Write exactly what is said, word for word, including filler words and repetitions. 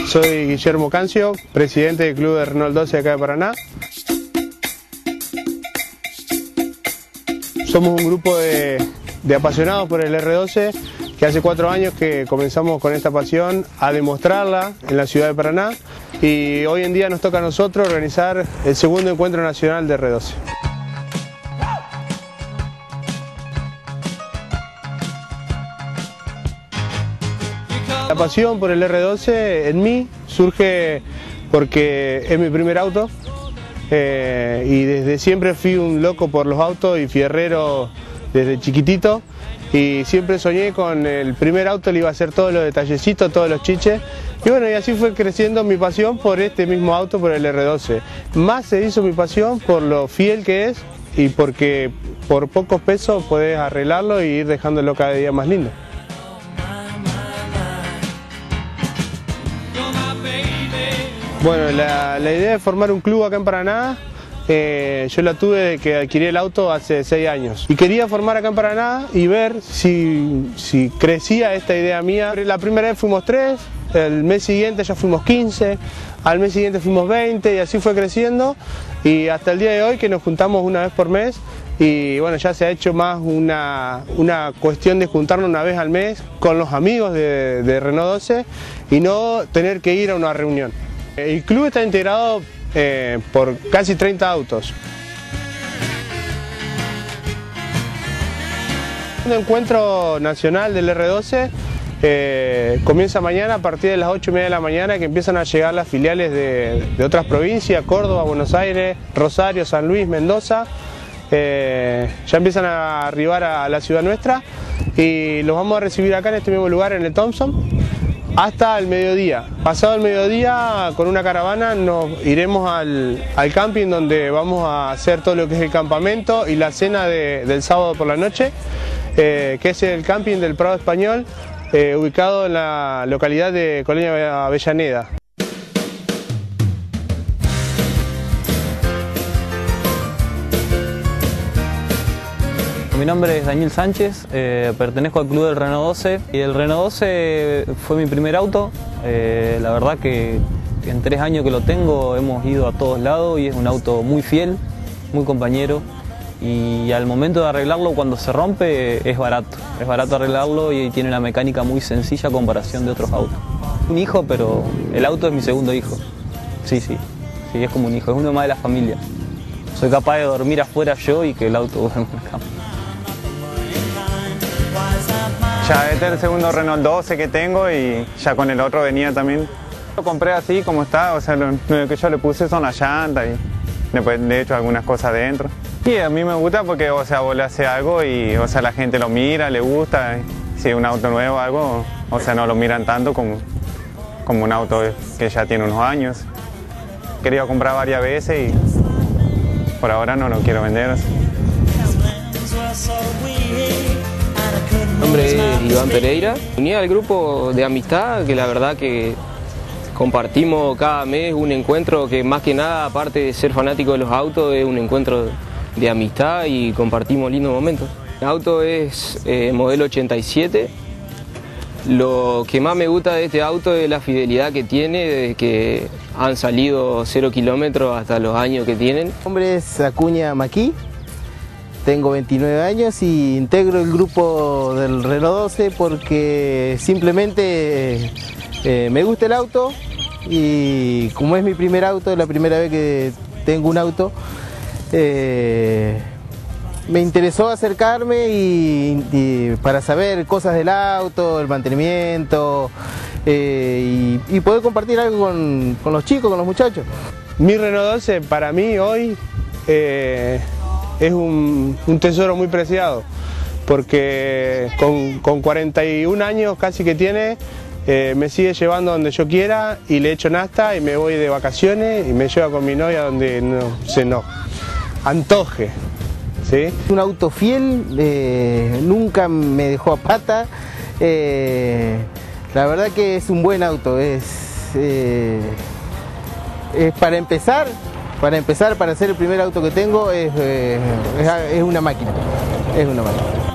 Soy Guillermo Cancio, presidente del Club de Renault doce acá de Paraná. Somos un grupo de, de apasionados por el R doce que hace cuatro años que comenzamos con esta pasión a demostrarla en la ciudad de Paraná y hoy en día nos toca a nosotros organizar el segundo encuentro nacional de R doce. La pasión por el R doce en mí surge porque es mi primer auto eh, y desde siempre fui un loco por los autos y fierrero desde chiquitito y siempre soñé con el primer auto, le iba a hacer todos los detallecitos, todos los chiches y bueno, y así fue creciendo mi pasión por este mismo auto, por el R doce. Más se hizo mi pasión por lo fiel que es y porque por pocos pesos podés arreglarlo y ir dejándolo cada día más lindo. Bueno, la, la idea de formar un club acá en Paraná, eh, yo la tuve de que adquirí el auto hace seis años. Y quería formar acá en Paraná y ver si, si crecía esta idea mía. La primera vez fuimos tres, el mes siguiente ya fuimos quince, al mes siguiente fuimos veinte y así fue creciendo. Y hasta el día de hoy que nos juntamos una vez por mes y bueno, ya se ha hecho más una, una cuestión de juntarnos una vez al mes con los amigos de, de Renault doce y no tener que ir a una reunión. El club está integrado eh, por casi treinta autos. Un encuentro nacional del R doce eh, comienza mañana a partir de las ocho y media de la mañana, que empiezan a llegar las filiales de, de otras provincias, Córdoba, Buenos Aires, Rosario, San Luis, Mendoza. Eh, ya empiezan a arribar a la ciudad nuestra y los vamos a recibir acá en este mismo lugar, en el Thompson, hasta el mediodía. Pasado el mediodía, con una caravana nos iremos al, al camping donde vamos a hacer todo lo que es el campamento y la cena de, del sábado por la noche, eh, que es el camping del Prado Español, eh, ubicado en la localidad de Colonia Avellaneda. Mi nombre es Daniel Sánchez, eh, pertenezco al club del Renault doce y el Renault doce fue mi primer auto. Eh, la verdad que en tres años que lo tengo hemos ido a todos lados y es un auto muy fiel, muy compañero y al momento de arreglarlo cuando se rompe es barato, es barato arreglarlo y tiene una mecánica muy sencilla a comparación de otros autos. Un hijo, pero el auto es mi segundo hijo, sí, sí, sí, es como un hijo, es uno más de la familia. Soy capaz de dormir afuera yo y que el auto duerma en la cama. Ya este es el segundo Renault doce que tengo y ya con el otro venía también. Lo compré así como está, o sea, lo, lo que yo le puse son las llantas y después le he hecho algunas cosas dentro. Y a mí me gusta porque, o sea, vos le haces algo y, o sea, la gente lo mira, le gusta. Si es un auto nuevo o algo, o sea, no lo miran tanto como, como un auto que ya tiene unos años. He querido comprar varias veces y por ahora no lo quiero vender. Mi nombre es Iván Pereira. Uní al grupo de amistad que la verdad que compartimos cada mes un encuentro que más que nada, aparte de ser fanático de los autos, es un encuentro de amistad y compartimos lindos momentos. El auto es eh, modelo ochenta y siete. Lo que más me gusta de este auto es la fidelidad que tiene, desde que han salido cero kilómetros hasta los años que tienen. Mi nombre es Acuña Maquí. Tengo veintinueve años y integro el grupo del Renault doce porque simplemente eh, me gusta el auto y como es mi primer auto, la primera vez que tengo un auto, eh, me interesó acercarme y, y para saber cosas del auto, el mantenimiento eh, y, y poder compartir algo con, con los chicos, con los muchachos. Mi Renault doce para mí hoy eh, es un, un tesoro muy preciado, porque con, con cuarenta y un años casi que tiene, eh, me sigue llevando donde yo quiera y le echo nafta y me voy de vacaciones y me lleva con mi novia donde no, se nos antoje. ¿Sí? Un auto fiel, eh, nunca me dejó a pata, eh, la verdad que es un buen auto, es, eh, es para empezar. Para empezar, para ser el primer auto que tengo, es, eh, es, es una máquina, es una máquina.